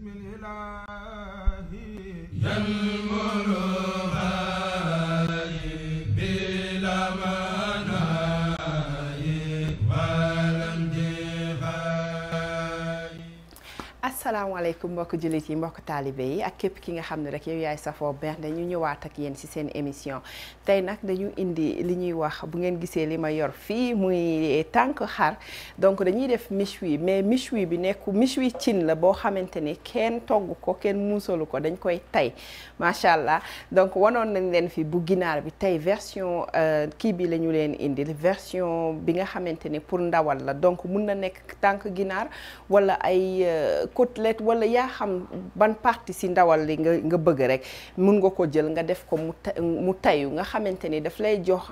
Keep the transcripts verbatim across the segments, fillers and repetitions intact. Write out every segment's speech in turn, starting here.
asalaamaaleykum mbokk jullit yi mbokk taalibe yi ak képp ki nga xam ne rek yow yaay safoo bernde ñu ñëwaat ak yéen ci seen émission tey nag dañu indi li ñuy wax bu ngeen gisee li ma yor fii muy tànk xar donc dañuy def méchoui mais méchoui bi nekku méchoui cin la boo xamante ni kenn togg ko kenn muusalu ko dañ koy tay macha allah donc wanoon nañ leen fi bu ginaar bi tey version kii bi la ñu leen indi version bi nga xamante ni pour ndawal la donc mun na nekk tànk ginaar wala ay côtelette wala yaa xam ban partie ci ndawal li nga nga bëgg rek mun nga ko jël nga def ko mu mu tayu nga xamante ni daf lay jox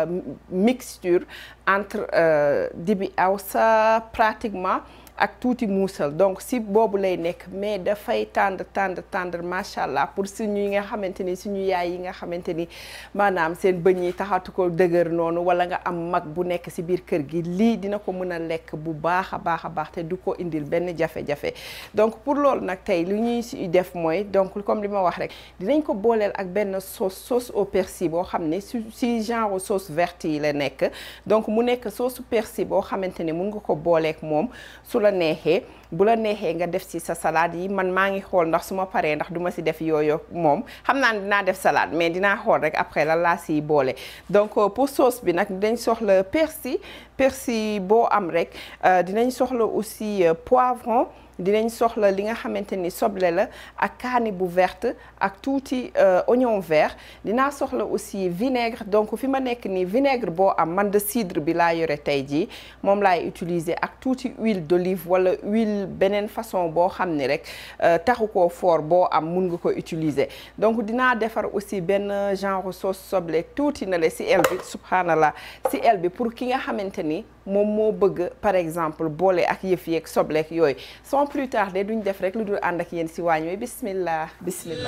mixture entre dibi awsa pratiquement ak tuuti muusal donc si boobu lay nekk mais dafay tendre tendre tendre macha allah pour suñu yi nga xamante ni suñu yaay yi nga xamante ni maanaam seen bëñ yi taxatu ko dëgër noonu wala nga am mag bu nekk si biir kër gi lii dina ko mën a lekk bu baax a baax a baax te du ko indil benn jafe-jafe donc pour loolu nag tey li ñuy si def mooy donc comme li ma wax rek dinañ ko booleel ak benn sauce sauce au persil boo xam ne si si genre sauce verte yi la nekk donc mu nekk sauce persil boo xamante ni mun nga ko booleek moom su la neexee bu la neexee nga def ci sa salade yi man maa ngi xool ndax su ma paree ndax du ma ci def yooyu moom xam naa ne dinaa def salade mais dinaa xool rek après lan laa ciy boole donc pour sauce bi nag dinañ soxla persil persil boo am rek dinañ soxla aussi poivron dinañ soxla li nga xamante ni soble la ak kaani bu verte ak tuuti oignon vert dinaa soxla aussi vinaigre donc fi ma nekk nii vinaigre boo am man de cidre bi laa yore tey jii moom laay utiliser ak tuuti huile d'olive wala huile beneen façon boo xam ni rek taxu koo fort boo am mun nga ko utiliser donc dinaa defar aussi benn genre sauce soble tuuti na le si el bi subhanallah si el bi pour ki nga xamante ni moom moo bëgg par exemple boole ak yëf yeeg sobleek yooyu sans plus tarder duñ def rek lu dul ànd ak yéen si waañ wi bismillah bismillah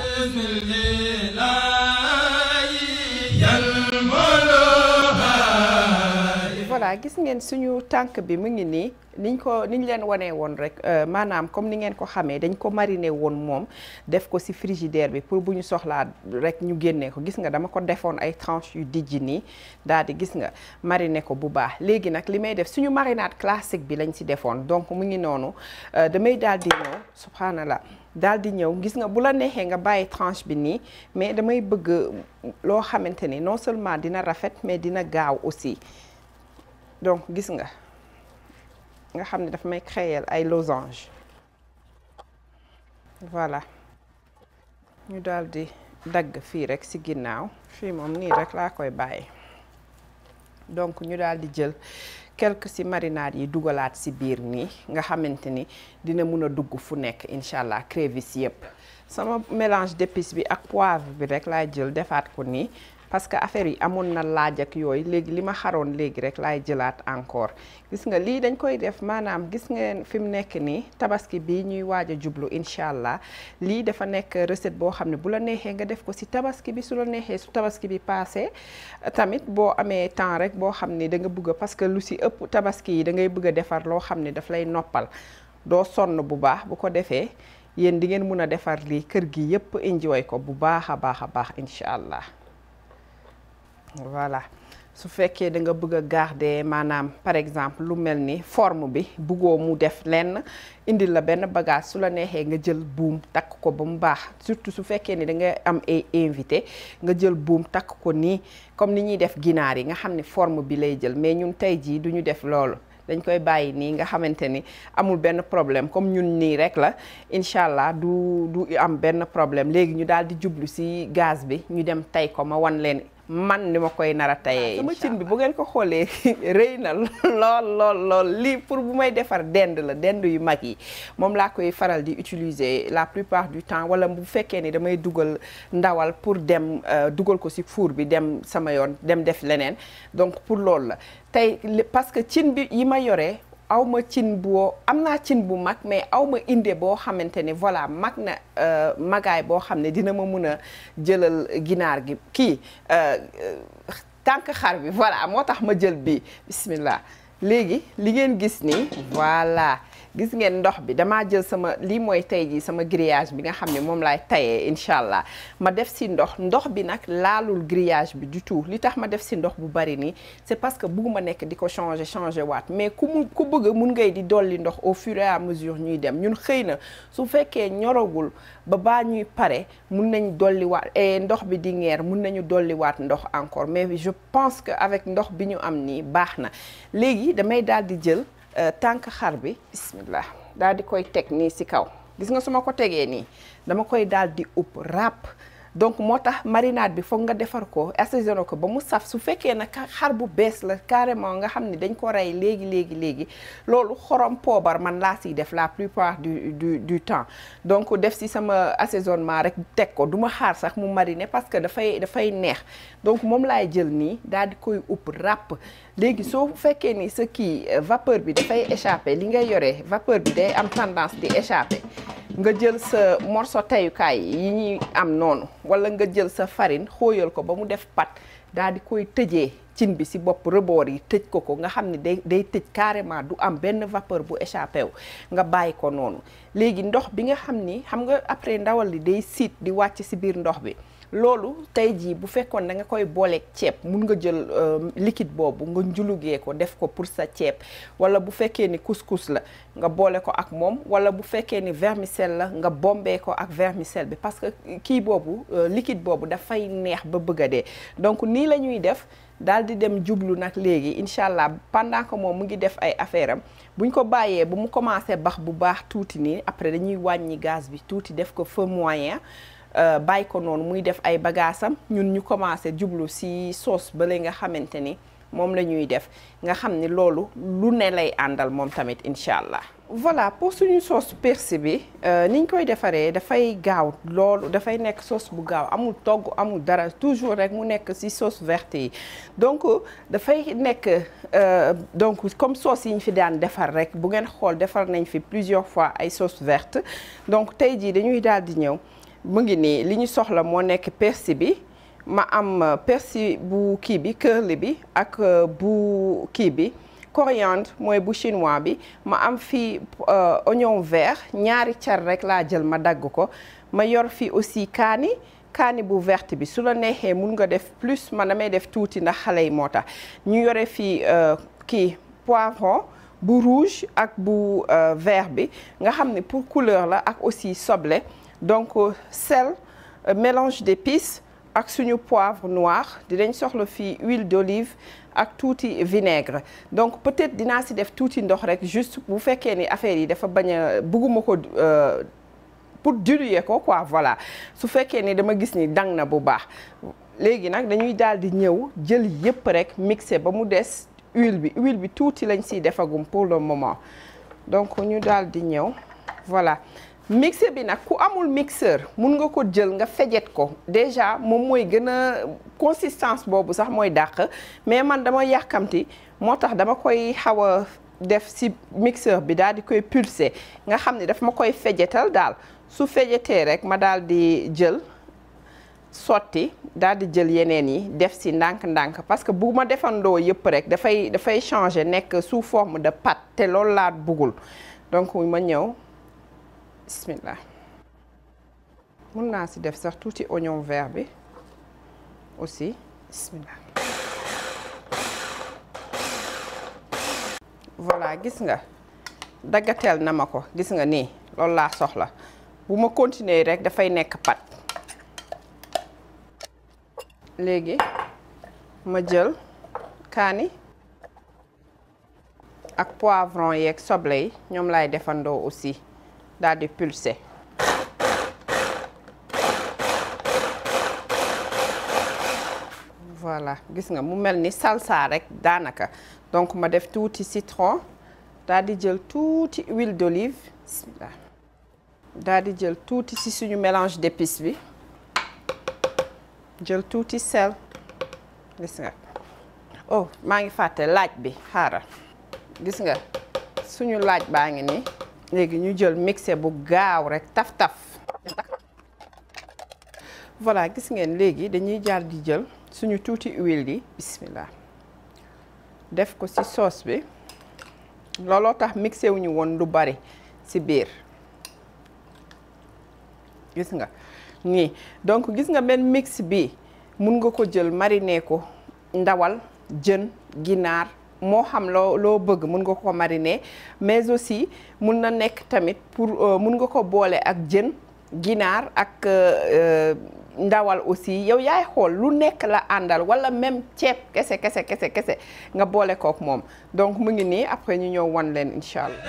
voilà gis ngeen suñu tànk bi mu ngi nii niñ ko niñ leen wanee woon rek maanaam comme ni ngeen ko xamee dañ ko mariner woon moom def ko ci frigidaire bi pour bu ñu soxlaa rek ñu génnee ko gis nga dama ko defoon ay tranches yu dijji nii daal di gis nga mariner ko bu baax léegi nag li may def suñu marinade classique bi lañ ci defoon donc mu ngi noonu damay daal di ñëw subhanallah daal di ñëw gis nga bu la neexee nga bàyyi tranche bi nii mais damay bëgg loo xamante ni non seulement dina rafet mais dina gaaw aussi donc gis nga nga xam ne dafa may créer ay losange voilà ñu daal di dagg fii rek ci ginnaaw fii moom nii rek laa koy bàyyi donc ñu daal di jël quelques ci marinade yi dugalaat ci biir nii nga xamante ni dina mun a dugg fu nekk incha allah crévices yépp sama mélange d'épices bi ak poivre bi rek laay jël defaat ko nii parce que affaire yi amoon na laaj ak yooyu léegi li ma xaroon léegi rek laay jëlaat encore gis nga lii dañ koy def maanaam gis ngeen fi mu nekk nii tabaski bii ñuy waaj a jublu incha allah lii dafa nekk recette boo xam ne bu la neexee nga def ko ci tabaski bi su la neexee su tabaski bi passé tamit boo amee temps rek boo xam ne da nga bëgg parce que lu ci ëpp tabaski yi da ngay bëgg a defar loo xam ne daf lay noppal doo sonn bu baax bu ko defee yéen di ngeen mun a defar lii kër gi yépp enjoy ko bu baax a baax a baax incha allah. voilà su fekkee da nga bëgg a garder maanaam par exemple lu mel ni forme bi bëggoo mu def lenn indil la benn bagage su la neexee nga jël buum takk ko ba mu baax surtout su fekkee ni da nga am ay invité nga jël buum takk ko nii comme ni ñuy def ginaar yi nga xam ne forme bi lay jël mais ñun tey jii duñu def loolu dañ koy bàyyi nii nga xamante ni amul benn problème comme ñun nii rek la incha allah du du am benn problème léegi ñu daal di jublu ci gaz bi ñu dem tey ko ma wan leen man ni ma koy nar a tayee sama cin bi bu ngeen ko xoolee rëy na lool lool lool lii pour bu may defar dend la dend yu mag yi moom laa koy faral di utiliser la plupart du temps wala bu fekkee ni damay dugal ndawal pour dem dugal ko ci four bi dem sama yoon dem def leneen donc pour loolu la tey parce que cin bi yi ma yoree aw ma cin boo am naa cin bu mag mais aw ma inde boo xamante ne voilà mag na magaay boo xam ne dina ma mun a jëlal ginaar gi kii tànk xar bi voilà moo tax ma jël bii bismillah léegi li ngeen gis nii voilà gis ngeen ndox bi damaa jël sama lii mooy tey jii sama grillage bi nga xam ne moom laay tayee incha allah ma def si ndox ndox bi nag laalul grillage bi du tout li tax ma def si ndox bu bari nii c'est parce que bugguma nekk di ko changer changer waat mais ku mu ku bëgg mun ngay di dolli ndox au fur et à mesure ñuy dem ñun xëy na su fekkee ñoragul ba baa ñuy pare mun nañ dolli waat et ndox bi di ngeer mun nañu dolli waat ndox encore mais je pense que avec ndox bi ñu am nii baax na léegi damay daal di jël tànk xar bi bismillah daal di koy teg nii ci kaw gis nga su ma ko tegee nii dama koy daal di upp ràpp donc moo tax marinade bi foog nga defar ko assaisonné ko ba mu saf su fekkee nag xar bu bees la carrément nga xam ne dañ ko rey léegi léegi léegi loolu xorom poobar man laa siy def la plupart du du du temps donc def si sama assaisonnement rek teg ko du ma xaar sax mu mariner parce que dafay dafay neex donc moom laay jël nii daal di koy upp ràpp léegi soo fekkee ni sa kii vapeur bi dafay échapper li ngay yoree vapeur bi day am tendance di échapper nga jël sa morceau tayukaay yi ñuy am noonu wala nga jël sa farine xóoyal ko ba mu def pat daal di koy tëjee cin bi ci bopp rebord yi tëj ko ko nga xam ne day day tëj carrément du am benn vapeur bu échappé wu nga bàyyi ko noonu léegi ndox bi nga xam ni xam nga après ndawal li day siit di wàcc ci biir ndox bi loolu tey jii bu fekkoon da nga koy booleeg ceeb mun nga jël liquide boobu nga njulugee ko def ko pour sa ceeb wala bu fekkee ni couscous la nga boole ko ak moom wala bu fekkee ni vermicelle la nga bombee ko ak vermicelle bi parce que kii boobu liquide boobu dafay neex ba bëgg a dee donc nii la ñuy def daal di dem jublu nag léegi incha allah pendant que moom mu ngi def ay affaire am buñ ko bàyyee ba mu commencé bax bu baax tuuti nii après dañuy wàññi gaz bi tuuti def ko feu moyen bàyyi ko noonu muy def ay bagaasam ñun ñu commencé jublu ci sauce ba la nga xamante ni moom la ñuy def nga xam ni loolu lu ne lay àndal moom tamit incha allah. voilà pour suñu sauce persil bi niñ koy defaree dafay gaaw loolu dafay nekk sauce bu gaaw amul togg amul dara toujours rek mu nekk ci sauce verte yi donc dafay nekk donc comme sauce yi ñu fi daan defar rek bu ngeen xool defar nañ fi plusieurs fois ay sauce verte donc tey jii dañuy daal di ñëw. mu ngi nii li ñu soxla moo nekk persil bi ma am persil bu kii bi curly bi ak bu kii bi coriandre mooy bu chinois bi ma am fii oignon vert ñaari car rek laa jël ma dagg ko ma yor fii aussi kaani kaani bu verte bi su la neexee mun nga def plus man damay def tuuti ndax xale yi moo tax ñu yore fii kii poivron bu rouge ak bu vert bi nga xam ne pour couleur la ak aussi soble donc sel mélange d'épices ak suñu poivre noir dinañ soxla fii huile d'olive ak tuuti vinaigre donc peut-être dinaa si def tuuti ndox rek juste bu fekkee ni affaire yi dafa bañ a bugguma ko pour diluer ko quoi voilà su fekkee ni dama gis ni dang na bu baax léegi nag dañuy daal di ñëw jël yépp rek mixer ba mu des huile bi huile bi tuuti lañ siy defagum pour le moment donc ñu daal di ñëw voilà mixeur bi nag ku amul mixeur mun nga ko jël nga fejet ko déjà moom mooy gën a consistance boobu sax mooy dàq mais man dama yàkkamti moo tax dama koy xaw a def ci mixeur bi daal di koy pulser nga xam ne daf ma koy fejetal daal su fejetee rek ma daal di jël sotti daal di jël yeneen yi def ci ndànk-ndànk parce que bu ma defandoo yëpp rek dafay dafay changer nekk sous forme de pâte te loolu laa bëggul donc ma ñëw. bismillah mun naa ci def sax tuuti oignon vert bi aussi bismillah voilà gis nga daggateel na ma ko gis nga nii loolu laa soxla bu ma continuer rek dafay nekk pat léegi ma jël kaani ak poivron yeeg soble yi ñoom laay defandoo aussi daal di pulser voilà gis nga mu mel ni salsa rek daanaka donc ma def tuuti citron daal di jël tuuti huile d'olive bismillah daal di jël tuuti ci suñu mélange d'épices bi jël tuuti sel gis nga oh maa ngi fàtte laaj bi xaaral gis nga suñu laaj baa ngi nii léegi ñu jël mixé bu gaaw rek taf-taf voilà gis ngeen léegi dañuy jaar di jël suñu tuuti huile yi bismillah def ko ci sauce bi looloo tax mixé wuñu woon lu bari ci biir gis nga nii donc gis nga benn mix bi mun nga ko jël mariner ko ndawal jën ginaar moo xam loo loo bëgg mun nga ko mariner mais aussi mun na nekk tamit pour mun nga ko boole ak jën ginaar ak ndawal aussi yow yaay xool lu nekk la àndal wala même ceeb kese kese kese kese nga boole kook moom donc mu ngi nii après ñu ñëw wan leen incha allah.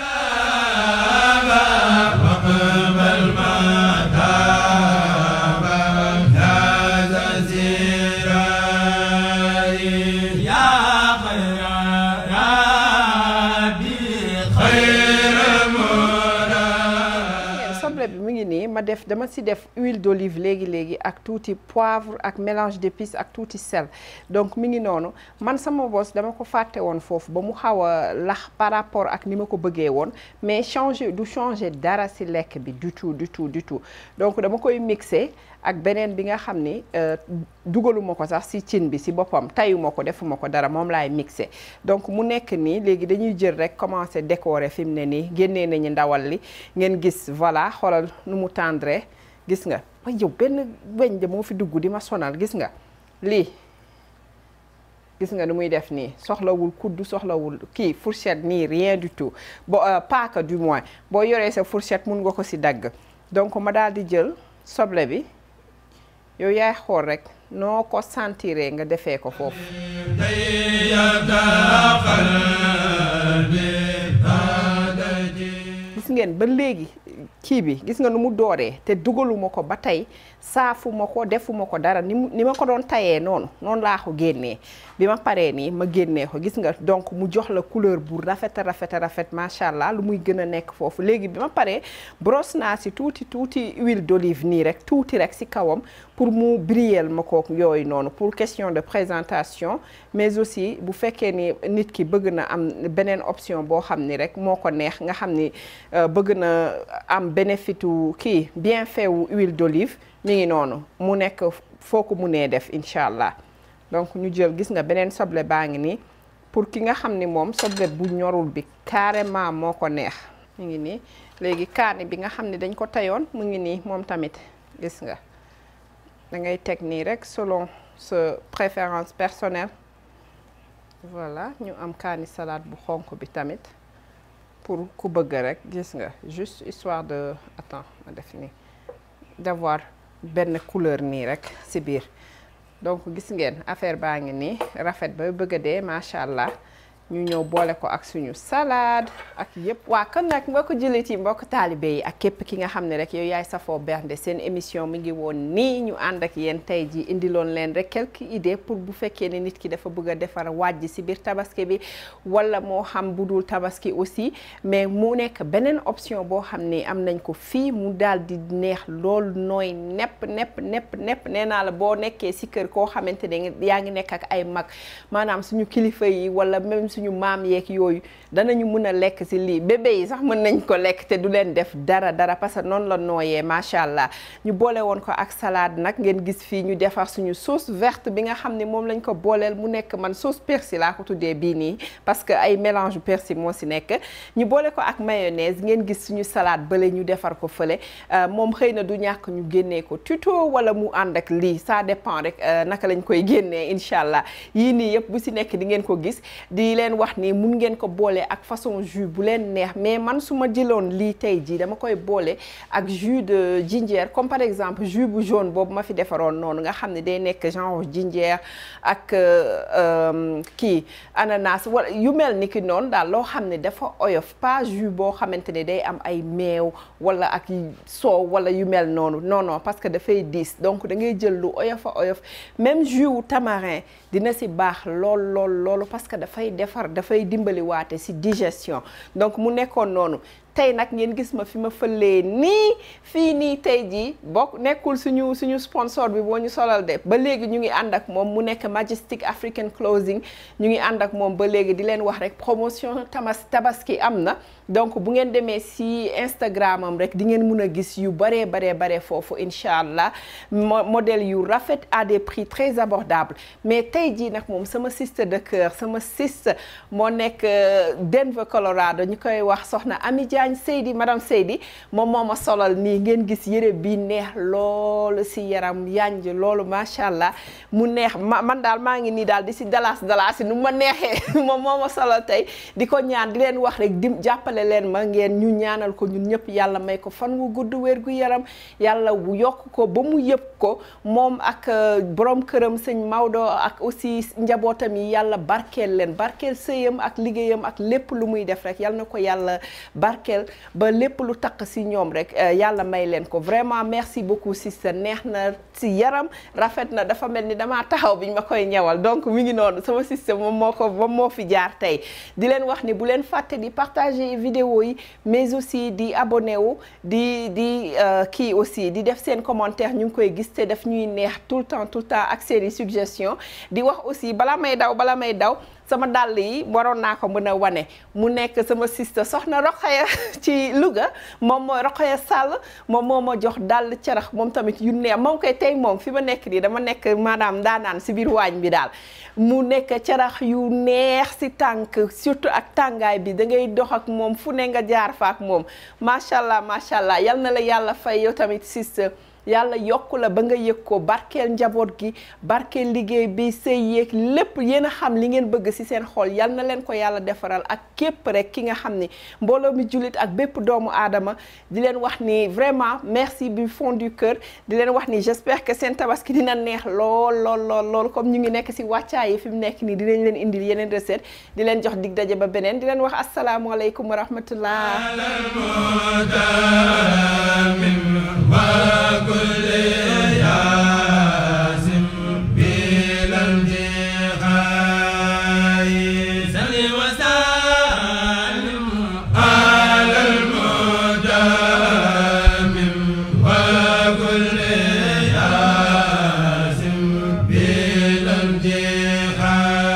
bi mu ngi nii ma def dama ci def huile d'olive léegi léegi ak tuuti poivre ak mélange d'épices ak tuuti sel donc mi ngi noonu man sama bos dama ko fàtte woon foofu ba mu xaw a lax par rapport ak ni ma ko bëggee woon mais changer du changer dara ci lekk bi du tout du tout du tout donc dama koy mixer ak beneen bi nga xam ni dugaluma ko sax ci cin bi ci boppam tayuma ko defuma ko dara moom laay mixer donc mu nekk nii léegi dañuy jël rek commencer décorer fi mu ne nii génnee nañu ndawal li ngeen gis voilà xoolal nu mu tendre gis nga way yow benn weñ de moo fi dugg di ma sonal gis nga lii gis nga nu muy def nii soxlawul kuddu soxlawul kii fourchette nii rien du tout bo paaka du moins boo yoree sa fourchette mun nga ko ci dagg donc ma daal di jël soble bi yow yaay xool rek noo ko sentiree nga defee ko foofu gis ngeen ba léegi kii bi gis nga nu mu dooree te dugaluma ko ba tey saafuma ko defuma ko dara ni ni ma ko doon tayee noonu noonu laa ko génnee bi ma paree nii ma génnee ko gis nga donc mu jox la couleur bu rafet a rafet a rafet macha allah lu muy gën a nekk foofu léegi bi ma paree brosse naa si tuuti tuuti huile d'olive nii rek tuuti rek si kawam pour mu briller ma ko yooyu noonu pour question de présentation mais aussi bu fekkee ni nit ki bëgg na am beneen option boo xam ni rek moo ko neex nga xam ni bëgg na am bénéfice wu kii bienfait wu huile d'olive mi ngi noonu mu nekk foo ko munee def incha allah donc ñu jël gis nga beneen soble baa ngi nii pour ki nga xam ni moom soble bu ñorul bi carrément moo ko neex mu ngi nii léegi kaani bi nga xam ne dañ ko tayoon mu ngi nii moom tamit gis nga da ngay teg nii rek selon sa préférence personnelle voilà ñu am kaani salade bu xonk bi tamit pour ku bëgg rek gis nga juste histoire de attends ma def nii d'avoir benn couleur nii rek ci biir donc gis ngeen affaire baa ngi nii rafet ba bëgg a dee macha allah ñu ñëw boole ko ak suñu salade ak yëpp. waa kon nag mbokk jullit yi mbokk taalibe yi ak képp ki nga xam ne rek yow yaay safoo bernde seen émission mi ngi woon nii ñu ànd ak yéen tey ji indiloon leen rek quelques idées pour bu fekkee ne nit ki dafa bëgg a defar wàjj ci biir tabaski bi wala moo xam bu dul tabaski aussi mais mu nekk beneen option boo xam ne am nañ ko fii mu daal di neex lool nooy nepp nepp nepp nepp nee naa la boo nekkee ci kër koo xamante ne yaa ngi nekk ak ay mag maanaam suñu kilifa yi wala même suñu maam yeeg yooyu danañu mën a lekk ci lii bébé yi sax mën nañ ko lekk te du leen def dara dara parce que noonu la nooyee macha allah ñu boole woon ko ak salade nag ngeen gis fii ñu defar suñu sauce verte bi nga xam ne moom lañ ko booleel mu nekk man sauce persil laa ko tuddee bii nii parce que ay mélange persil moo ci nekk ñu boole ko ak mayonnaise ngeen gis suñu salade bële ñu defar ko fële moom xëy na du ñàkk ñu génnee ko tuto wala mu ànd ak lii ça dépend rek naka lañ koy génnee incha allah yii nii yëpp bu ci nekk di ngeen ko gis di leen wax ni mun ngeen ko boole ak façon jus bu leen neex mais man su ma jëloon lii tey jii dama koy boole ak jus de ginger comme par exemple jus bu jaune boobu ma fi defaroon noonu nga xam ne day nekk genre ginger ak kii ananas wala yu mel ni ki noonu daal loo xam ne dafa oyof pas jus boo xamante ne day am ay meew wala ak soow wala yu mel noonu non non parce que dafay diis donc da ngay jël lu oyof a oyof même jus wu tamarin dina si baax lool lool loolu parce que dafay defar dafay dimbali waate ci digestion donc mu nekkoon noonu tey nag ngeen gis ma fi ma fëlee nii fii nii tey jii bokk nekkul suñu suñu sponsor bi boo ñu solal de ba léegi ñu ngi ànd ak moom mu nekk Majestic African Clothing ñu ngi ànd ak moom ba léegi di leen wax rek promotion tamas tabaski am na donc bu ngeen demee si Instagram am rek di ngeen mun a gis yu baree baree baree foofu incha allah modèle yu rafet à des prix très abordables mais tey jii nag moom sama sister de cœur sama sister moo nekk Denver Colorado ñu koy wax soxna Ami Diagne Seydi madame Seydi moom moo ma solal nii ngeen gis yére bi neex loolu si yaram yanj loolu macha allah mu neex ma man daal maa ngi nii daal di si dalas dalas nu ma neexee moom moo ma solal tey di ko ñaan di leen wax rek di jàppale leen ma ngeen ñu ñaanal ko ñun ñëpp yàlla may ko fan wu gudd wér gu yaram yàlla wu yokk ko ba mu yëpp ko moom ak borom këram sëñ Maodo ak aussi njabootam yi yàlla barkeel leen barkeel sëyam ak liggéeyam ak lépp lu muy def rek yal na ko yàlla barkeel ba lépp lu taq si ñoom rek yàlla may leen ko vraiment merci beaucoup sister neex na si yaram rafet na dafa mel ni damaa taxaw biñ ma koy ñawal donc mi ngi noonu sama sister moom moo ko moom moo fi jaar tey di leen wax ni bu leen fàtte di partager vidéo yi mais aussi di abonné wu di di kii aussi di def seen commentaire ñu ngi koy gis te daf ñuy neex tout le temps tout le temps ak seeni suggestion di wax aussi bala may daw bala may daw sama dàll yi waroon naa ko mën a wane mu nekk sama sister soxna Rokhaya ci Louga moom mooy Rokhaya Sall moom moo ma jox dàll carax moom tamit yu neex moom koy tey moom fi ma nekk nii dama nekk maanaam daanaan si biir waañ bi daal mu nekk carax yu neex si tànk surtout ak tàngaay bi da ngay dox ak moom fu ne nga jaar fa ak moom macha allah macha allah yal na la yàlla fay yow tamit sister yàlla yokk la ba nga yëg ko barkeel njaboot gi barkeel liggéey bi sëy yeeg lépp yéen a xam li ngeen bëgg ci seen xol yal na leen ko yàlla defaral ak képp rek ki nga xam ni mbooloo mi jullit ak bépp doomu aadama di leen wax ni vraiment merci du fond du cœur di leen wax ni j'espère que seen tabaski dina neex lool lool lool lool comme ñu ngi nekk ci wàccaay yi fi mu nekk nii dinañ leen indil yeneen recette di leen jox dig daje ba beneen di leen wax asalaamualeykum wa rahmatullah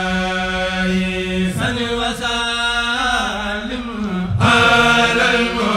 على